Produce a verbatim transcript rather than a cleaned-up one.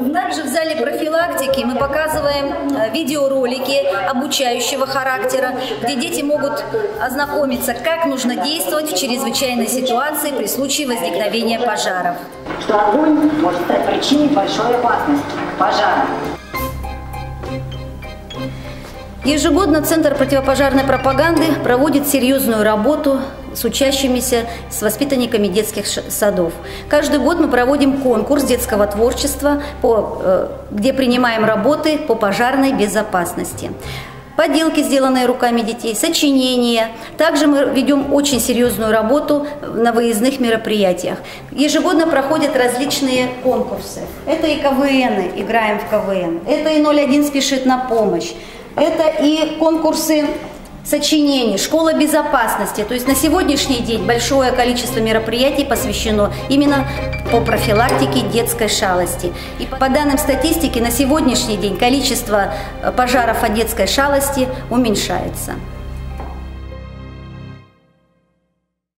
Также в зале профилактики мы показываем видеоролики обучающего характера, где дети могут ознакомиться, как нужно действовать в чрезвычайной ситуации при случае возникновения пожаров. Что огонь может стать причиной большой опасности – пожара. Ежегодно Центр противопожарной пропаганды проводит серьезную работу с учащимися, с воспитанниками детских садов. Каждый год мы проводим конкурс детского творчества, по, где принимаем работы по пожарной безопасности. Поделки, сделанные руками детей, сочинения. Также мы ведем очень серьезную работу на выездных мероприятиях. Ежегодно проходят различные конкурсы. Это и ка вэ эны, играем в ка вэ эн. Это и ноль один спешит на помощь. Это и конкурсы сочинений, школа безопасности. То есть на сегодняшний день большое количество мероприятий посвящено именно по профилактике детской шалости. И по данным статистики, на сегодняшний день количество пожаров от детской шалости уменьшается.